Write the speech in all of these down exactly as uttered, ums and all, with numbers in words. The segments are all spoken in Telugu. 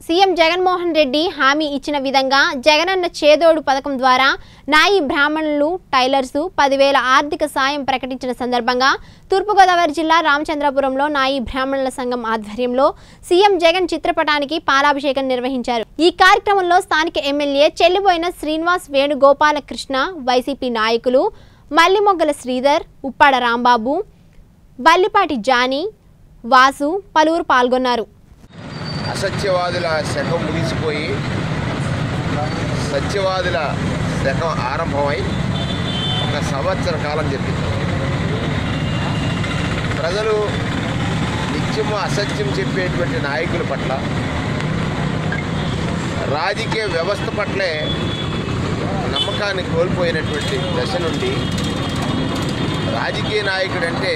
సీఎం జగన్మోహన్ రెడ్డి హామీ ఇచ్చిన విధంగా జగనన్న చేదోడు పథకం ద్వారా నాయి బ్రాహ్మణులు టైలర్స్ పదివేల ఆర్థిక సాయం ప్రకటించిన సందర్భంగా తూర్పుగోదావరి జిల్లా రామచంద్రపురంలో నాయి బ్రాహ్మణుల సంఘం ఆధ్వర్యంలో సీఎం జగన్ చిత్రపటానికి పాలాభిషేకం నిర్వహించారు। ఈ కార్యక్రమంలో స్థానిక ఎమ్మెల్యే చెల్లిబోయిన శ్రీనివాస్ వేణుగోపాలకృష్ణ, వైసీపీ నాయకులు మల్లిమొగ్గల శ్రీధర్, ఉప్పాడ రాంబాబు, బల్లిపాటి జానీ, వాసు పలువురు పాల్గొన్నారు। అసత్యవాదుల శకం ముగిసిపోయి సత్యవాదుల శకం ఆరంభమై ఒక సంవత్సర కాలం జరిగింది। ప్రజలు నిత్యము అసత్యం చెప్పేటువంటి నాయకుల పట్ల, రాజకీయ వ్యవస్థ పట్లే నమ్మకాన్ని కోల్పోయినటువంటి దశ నుండి రాజకీయ నాయకుడు అంటే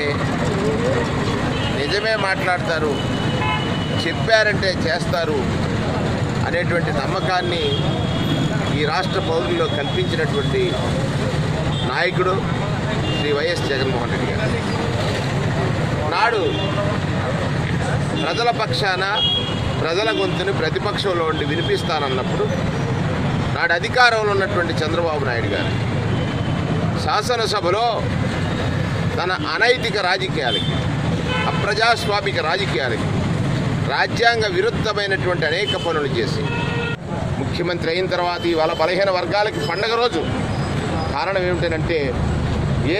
నిజమే మాట్లాడతారు, చెప్పారంటే చేస్తారు అనేటువంటి నమ్మకాన్ని ఈ రాష్ట్ర పౌరుల్లో కల్పించినటువంటి నాయకుడు శ్రీ వైఎస్ జగన్మోహన్ రెడ్డి గారు। నాడు ప్రజల పక్షాన ప్రజల గొంతుని ప్రతిపక్షంలో ఉండి వినిపిస్తానన్నప్పుడు నాడు అధికారంలో ఉన్నటువంటి చంద్రబాబు నాయుడు గారు శాసనసభలో తన అనైతిక రాజకీయాలకి, అప్రజాస్వామిక రాజకీయాలకి, రాజ్యాంగ విరుద్ధమైనటువంటి అనేక పనులు చేసి ముఖ్యమంత్రి అయిన తర్వాత ఇవాళ బలహీన వర్గాలకి పండగ రోజు. కారణం ఏమిటంటే ఏ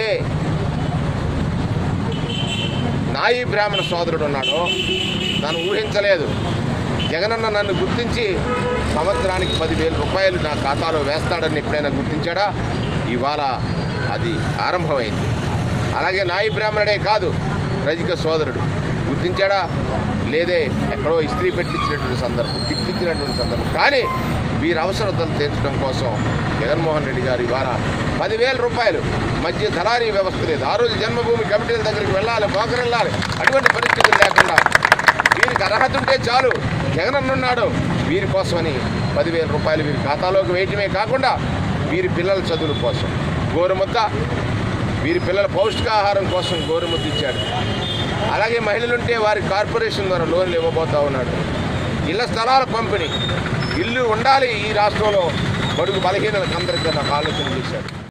నాయి బ్రాహ్మణ సోదరుడు ఉన్నాడో తను ఊహించలేదు, జగనన్న నన్ను గుర్తించి సంవత్సరానికి పదివేల రూపాయలు నా ఖాతాలో వేస్తాడని ఎప్పుడైనా గుర్తించాడా? ఇవాళ అది ఆరంభమైంది। అలాగే నాయి బ్రాహ్మణుడే కాదు, రజిక సోదరుడు గుర్తించాడా? లేదే, ఎక్కడో ఇస్త్రీ పెట్టించినటువంటి సందర్భం, తిప్పించినటువంటి సందర్భం। కానీ వీరి అవసరతలు తీర్చడం కోసం జగన్మోహన్ రెడ్డి గారు ఇవాళ పదివేల రూపాయలు మధ్య దళారీ వ్యవస్థ లేదు, ఆ రోజు జన్మభూమి కమిటీల దగ్గరికి వెళ్ళాలి, పోకరెళ్ళాలి, అటువంటి పరిస్థితులు లేకుండా వీరికి అర్హత ఉంటే చాలు, జగనన్న ఉన్నాడు వీరి కోసమని పదివేల రూపాయలు వీరి ఖాతాలోకి వేయటమే కాకుండా వీరి పిల్లల చదువుల కోసం గోరుముద్ద, వీరి పిల్లల పౌష్టికాహారం కోసం గోరుముద్ద ఇచ్చాడు। అలాగే మహిళలుంటే వారి కార్పొరేషన్ ద్వారా లోన్లు ఇవ్వబోతా ఉన్నాడు। ఇళ్ల స్థలాల పంపిణీ, ఇల్లు ఉండాలి ఈ రాష్ట్రంలో బడుగు బలహీనలకు అందరికీ నాకు ఆలోచన చేశాడు।